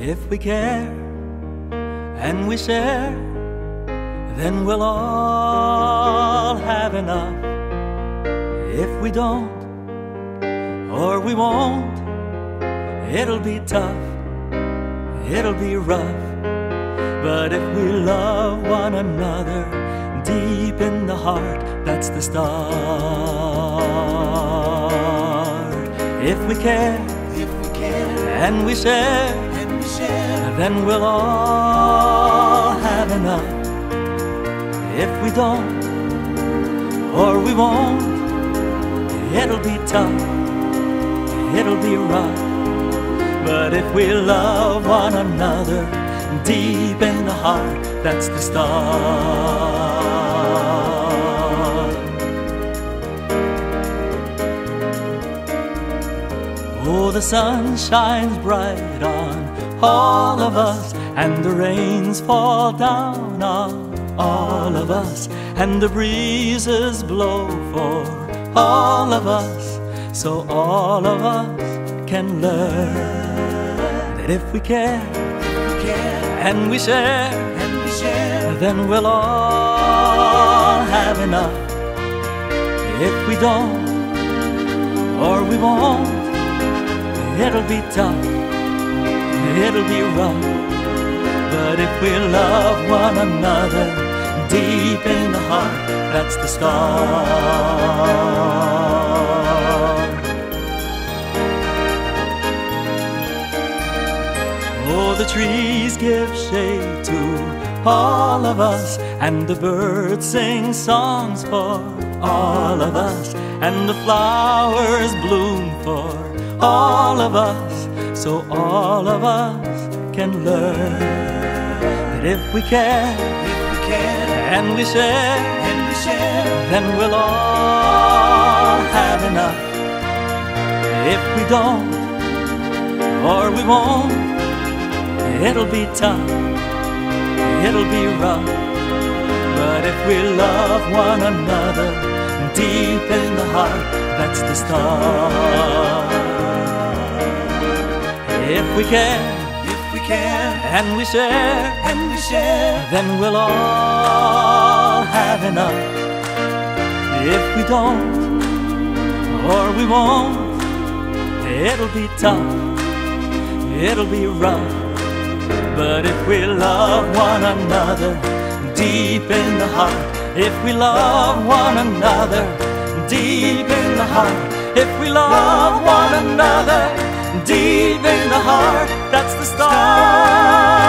If we care and we share, then we'll all have enough. If we don't, or we won't, it'll be tough, it'll be rough. But if we love one another deep in the heart, that's the start. If we care and we share, then we'll all have enough. If we don't, or we won't, it'll be tough, it'll be rough. But if we love one another deep in the heart, that's the start. Oh, the sun shines bright on all of us, and the rains fall down on all of us, and the breezes blow for all of us, so all of us can learn that if we care and we share, then we'll all have enough. If we don't, or we won't, it'll be tough, it'll be rough. But if we love one another deep in the heart, that's the start. Oh, the trees give shade to all of us, and the birds sing songs for all of us, and the flowers bloom for all of us, so all of us can learn that if we care and we share, then we'll all have enough. If we don't, or we won't, it'll be tough, it'll be rough. But if we love one another deep in the heart, that's the start. If we care and we share, then we'll all have enough. If we don't, or we won't, it'll be tough, it'll be rough. But if we love one another deep in the heart, if we love one another deep in the heart, if we love one another deep in the heart, that's the start.